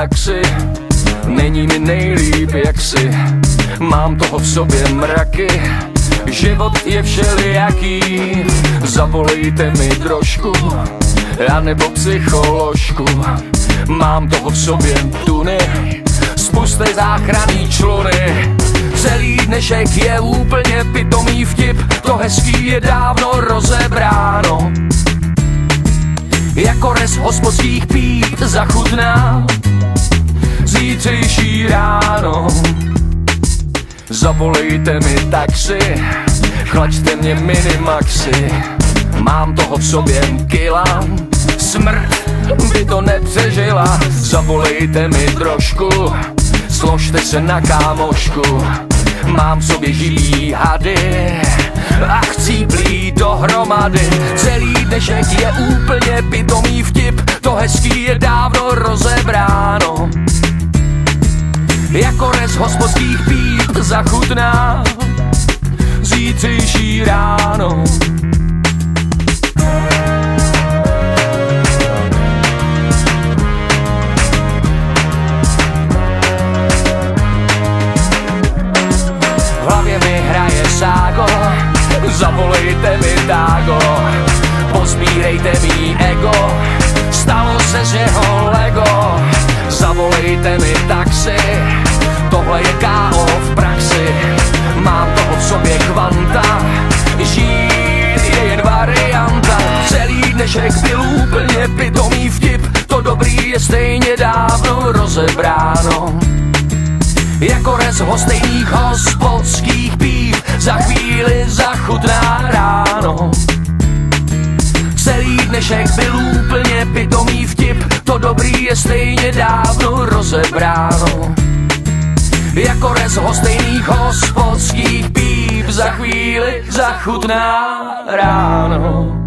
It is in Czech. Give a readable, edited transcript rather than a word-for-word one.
taxi, není mi nejlíp jaksi. Mám toho v sobě mraky, život je všelijaký. Zavolejte mi trošku, anebo psycholožku. Mám toho v sobě tuny, spuste záchranný čluny. Celý dnešek je úplně pitomý vtip, to hezký je dávno rozebráno. Jako rez hospodských píp zachutná zítřejší ráno. Zavolejte mi taxi, chlaďte mě minimaxi. Mám toho v sobě kila, smrt by to nepřežila. Zavolejte mi trošku, složte se na kámošku. Mám v sobě živý hady a chcíplí dohromady. Celý dnešek je úplně pitomý vtip, to hezký je dávno rozebráno. Jako rez hospodských píp zachutná zítřejší ráno. V hlavě mi hraje ságo, zavolejte mi tágo. Pozbírejte mý ego, stalo se z jeho Lego. Zavolejte mi taxi, tohle je KO v praxi. Mám toho v sobě kvanta, žít je jen varianta. Celý dnešek byl úplně pitomý vtip, to dobrý je stejně dávno rozebráno. Jako rez hostejných hospodských pív za chvíli zachutná ráno. Celý dnešek byl úplně pitomý vtip, to dobrý je stejně dávno rozebráno. Jako rez hostejných hospodských píp za chvíli zachutná ráno.